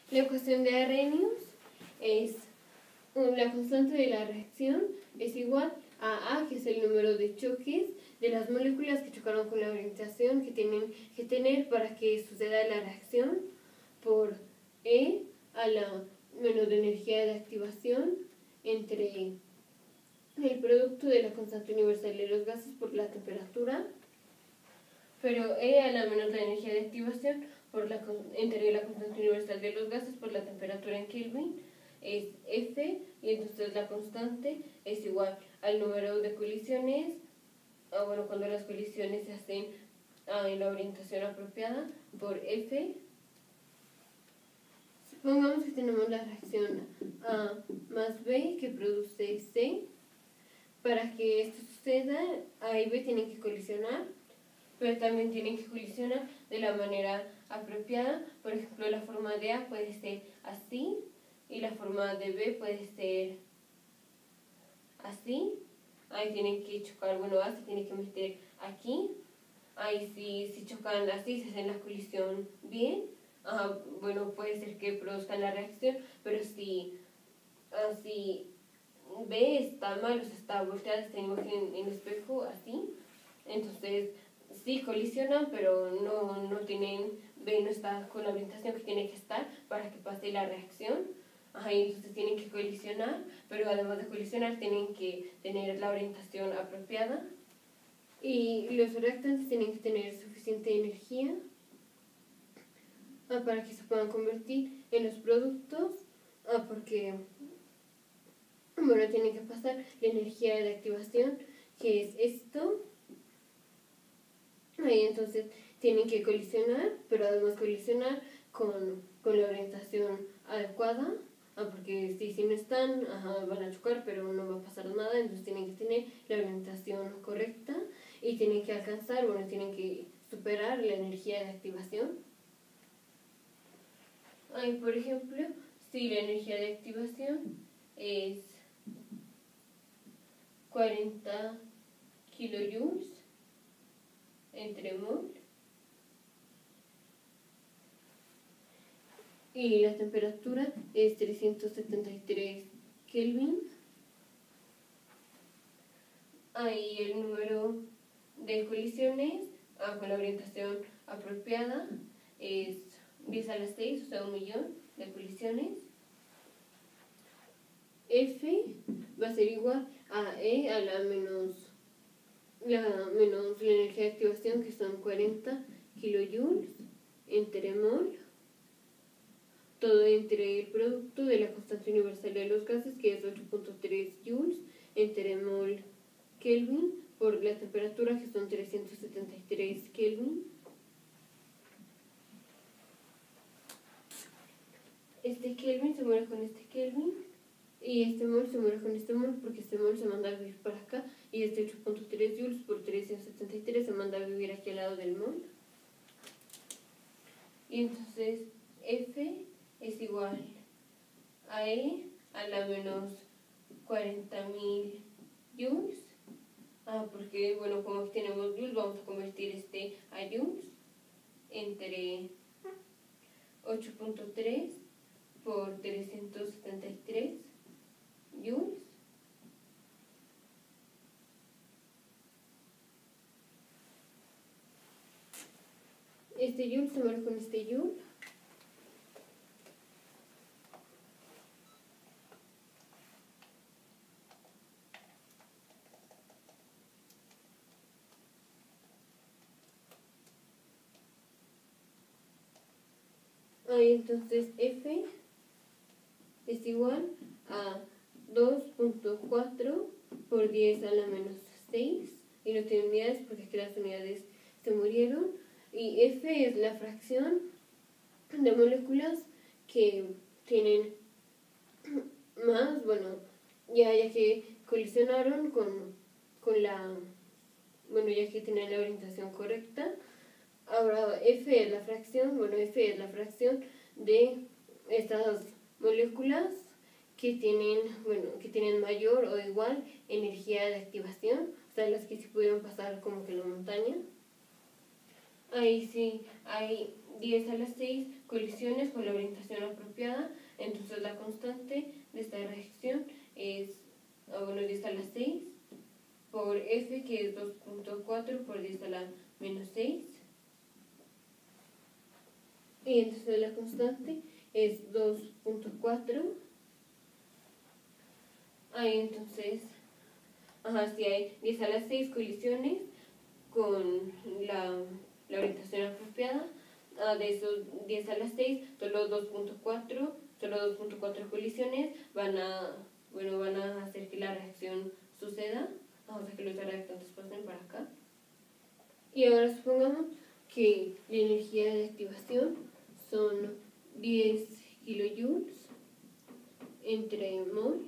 La ecuación de Arrhenius es la constante de la reacción es igual a A, que es el número de choques de las moléculas que chocaron con la orientación que tienen que tener para que suceda la reacción, por E a la menos de energía de activación entre el producto de la constante universal de los gases por la temperatura, pero E a la menos la energía de activación entre la constante universal de los gases por la temperatura en Kelvin es F, y entonces la constante es igual al número de colisiones, cuando las colisiones se hacen en la orientación apropiada, por F. Supongamos que tenemos la reacción A más B que produce C. Para que esto suceda, A y B tienen que colisionar, pero también tienen que colisionar de la manera apropiada. Por ejemplo, la forma de A puede ser así y la forma de B puede ser así. Ahí tienen que chocar, A se tiene que meter aquí. Ahí si chocan así, se hacen la colisión bien. Puede ser que produzcan la reacción, pero si B está mal, o sea, está volteada esta imagen en espejo, así, entonces sí colisionan, pero no tienen, B no está con la orientación que tiene que estar para que pase la reacción. Y entonces tienen que colisionar, pero además de colisionar tienen que tener la orientación apropiada. Y los reactantes tienen que tener suficiente energía para que se puedan convertir en los productos, porque tiene que pasar la energía de activación, que es esto. Entonces tienen que colisionar, pero además colisionar con la orientación adecuada, porque si no están, van a chocar, pero no va a pasar nada. Entonces tienen que tener la orientación correcta y tienen que alcanzar, tienen que superar la energía de activación. Por ejemplo, si la energía de activación es 40 kilojoules entre mol y la temperatura es 373 Kelvin, ahí el número de colisiones con la orientación apropiada es 10 a la 6, o sea 1.000.000 de colisiones. F va a ser igual a E a la menos la energía de activación, que son 40 kilojoules entre mol, todo entre el producto de la constante universal de los gases, que es 8.3 joules entre mol Kelvin, por la temperatura, que son 373 Kelvin. Este Kelvin se muere con este Kelvin, y este mol se muere con este mol, porque este mol se manda a vivir para acá, y este 8.3 joules por 373 se manda a vivir aquí al lado del mol. Y entonces F es igual a E a la menos 40.000 joules, porque como aquí tenemos joules, vamos a convertir este a joules, entre 8.3 por 373 joules. Este joule se muere con este joule. Entonces F es igual a 2.4 por 10 a la menos 6, y no tiene unidades porque aquí las unidades se murieron. Y F es la fracción de moléculas que tienen más, ya que colisionaron con la, ya que tienen la orientación correcta. Ahora F es la fracción, de estas moléculas que tienen mayor o igual energía de activación, o sea, las que sí pudieron pasar como que la montaña. Ahí sí hay 10 a la 6 colisiones con la orientación apropiada. Entonces la constante de esta reacción es 10 a la 6 por F, que es 2.4 por 10 a la menos 6. Y entonces la constante es 2.4. Ahí entonces, si hay 10 a la 6 colisiones con la orientación apropiada, de esos 10 a la 6, solo 2.4 colisiones van a hacer que la reacción suceda, o sea que los reactantes pasen para acá. Y ahora supongamos que la energía de activación son 10 kilojoules entre mol,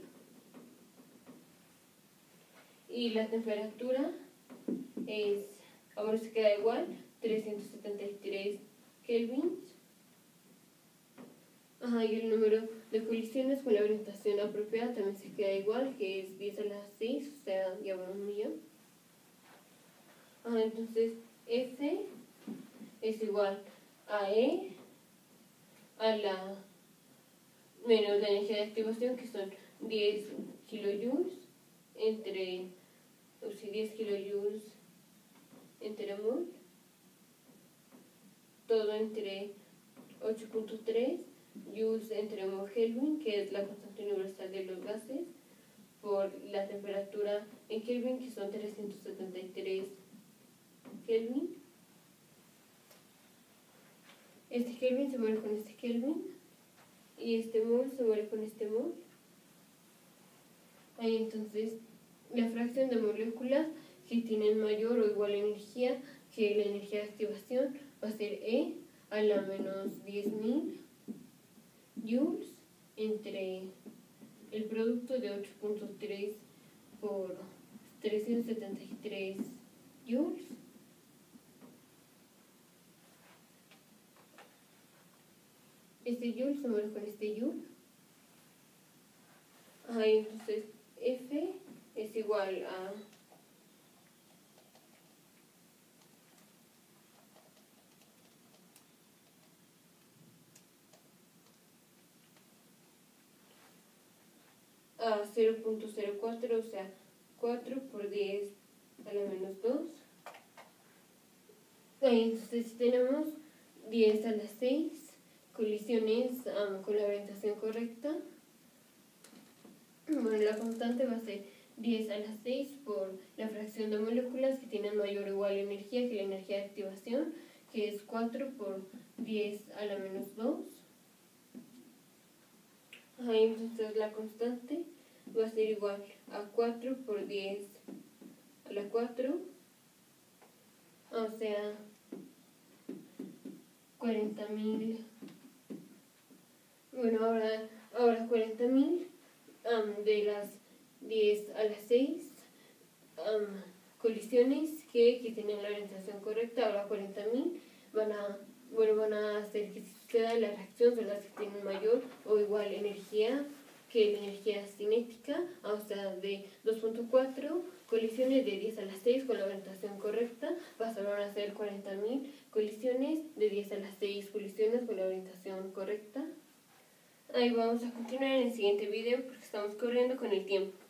y la temperatura es, ahora se queda igual, 373 kelvins. Y el número de colisiones con la orientación apropiada también se queda igual, que es 10 a la 6, o sea, ya va un millón. Entonces F es igual a E a la menos la energía de activación, que son 10 kilojoules entre 10 kilojoules entre mol, todo entre 8.3 joules entre mol Kelvin, que es la constante universal de los gases, por la temperatura en Kelvin, que son 373 Kelvin. Este Kelvin se muere con este Kelvin y este mol se muere con este mol. Entonces la fracción de moléculas que tienen mayor o igual energía que la energía de activación va a ser E a la menos 10.000 joules entre el producto de 8.3 por 373 joules. Este joule se muere con este joule. Entonces F es igual a a 0.04, o sea, 4 por 10 a la menos 2. Entonces tenemos 10 a la 6 colisiones con la orientación correcta. Bueno, la constante va a ser 10 a la 6 por la fracción de moléculas que tienen mayor o igual energía que la energía de activación, que es 4 por 10 a la menos 2. Entonces la constante va a ser igual a 4 por 10 a la 4, o sea, 40.000. Bueno, ahora 40.000 de las 10 a las 6 colisiones que tienen la orientación correcta. Ahora 40.000 van a hacer que suceda la reacción, son las que tienen mayor o igual energía que la energía cinética, o sea, de 2.4 colisiones de 10 a las 6 con la orientación correcta, pasaron a ser 40.000 colisiones de 10 a las 6 colisiones con la orientación correcta. Ahí vamos a continuar en el siguiente video porque estamos corriendo con el tiempo.